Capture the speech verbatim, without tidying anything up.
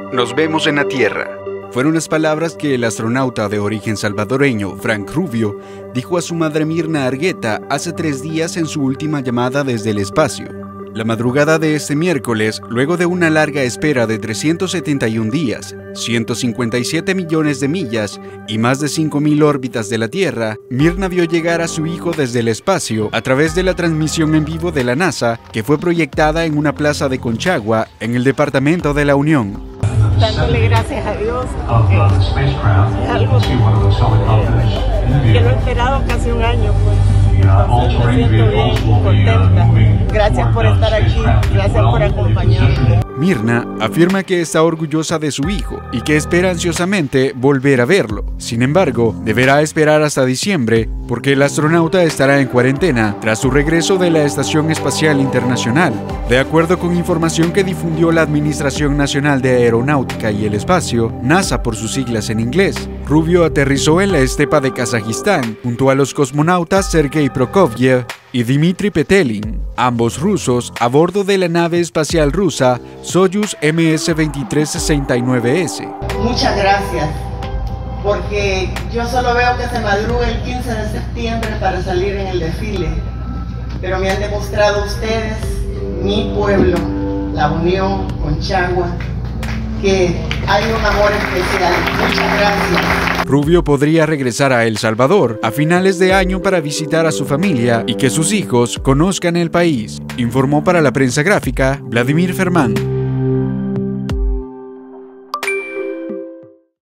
Nos vemos en la Tierra. Fueron las palabras que el astronauta de origen salvadoreño, Frank Rubio, dijo a su madre Mirna Argueta hace tres días en su última llamada desde el espacio. La madrugada de este miércoles, luego de una larga espera de trescientos setenta y un días, ciento cincuenta y siete millones de millas y más de cinco mil órbitas de la Tierra, Mirna vio llegar a su hijo desde el espacio a través de la transmisión en vivo de la NASA, que fue proyectada en una plaza de Conchagua, en el departamento de La Unión. Dándole gracias a Dios, porque es algo que, que lo he esperado casi un año, pues. Entonces me siento bien contenta. Gracias por estar aquí, gracias por acompañarme. Mirna afirma que está orgullosa de su hijo y que espera ansiosamente volver a verlo. Sin embargo, deberá esperar hasta diciembre porque el astronauta estará en cuarentena tras su regreso de la Estación Espacial Internacional. De acuerdo con información que difundió la Administración Nacional de Aeronáutica y el Espacio, NASA por sus siglas en inglés, Rubio aterrizó en la estepa de Kazajistán junto a los cosmonautas Sergei Prokofiev y Dmitry Petelin, ambos rusos, a bordo de la nave espacial rusa Soyuz M S veintitrés sesenta y nueve S. Muchas gracias, porque yo solo veo que se madruga el quince de septiembre para salir en el desfile, pero me han demostrado ustedes, mi pueblo, La Unión, Conchagua, que hay un amor especial. Muchas gracias. Rubio podría regresar a El Salvador a finales de año para visitar a su familia y que sus hijos conozcan el país, informó para la prensa gráfica Vladimir Fermán.